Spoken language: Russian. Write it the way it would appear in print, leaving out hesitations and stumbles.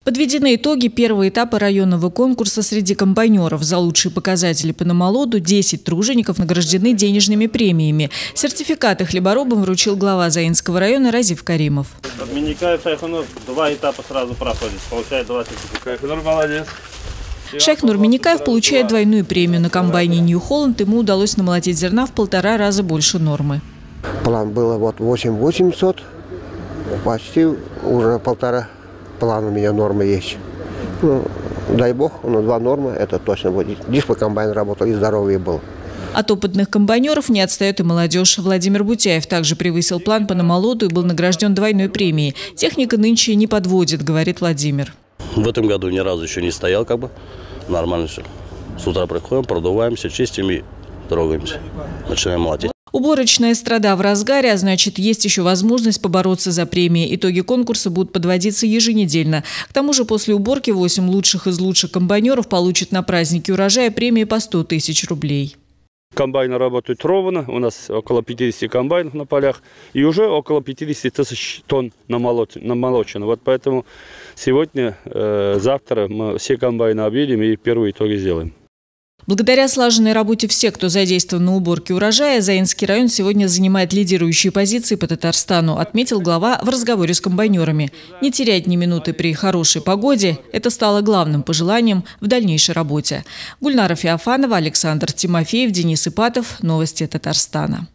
Подведены итоги первого этапа районного конкурса среди комбайнеров. За лучшие показатели по намолоду 10 тружеников награждены денежными премиями. Сертификаты хлеборобам вручил глава Заинского района Разиф Каримов. Шайхнур 2 этапа сразу проходит, получает 20 сертификатов. Молодец. Шайхнур Миникаев получает двойную премию. На комбайне New Holland ему удалось намолотить зерна в 1,5 раза больше нормы. План было 8800, почти уже 1,5 плана у меня нормы есть. Ну, дай бог, 2 нормы, это точно будет. Лишь бы комбайн работал и здоровый был. От опытных комбайнеров не отстает и молодежь. Владимир Бутяев также превысил план по намолоду и был награжден двойной премией. Техника нынче не подводит, говорит Владимир. В этом году ни разу еще не стоял, нормально все. С утра приходим, продуваемся, чистим и трогаемся. Начинаем молотить. Уборочная страда в разгаре, а значит, есть еще возможность побороться за премии. Итоги конкурса будут подводиться еженедельно. К тому же после уборки 8 лучших из лучших комбайнеров получат на празднике урожая премии по 100 000 рублей. Комбайны работают ровно. У нас около 50 комбайнов на полях. И уже около 50 000 тонн намолочено. Вот поэтому сегодня, завтра мы все комбайны объедем и первые итоги сделаем. Благодаря слаженной работе всех, кто задействован на уборке урожая, Заинский район сегодня занимает лидирующие позиции по Татарстану, отметил глава в разговоре с комбайнерами. Не терять ни минуты при хорошей погоде – это стало главным пожеланием в дальнейшей работе. Гульнара Феофанова, Александр Тимофеев, Денис Ипатов. Новости Татарстана.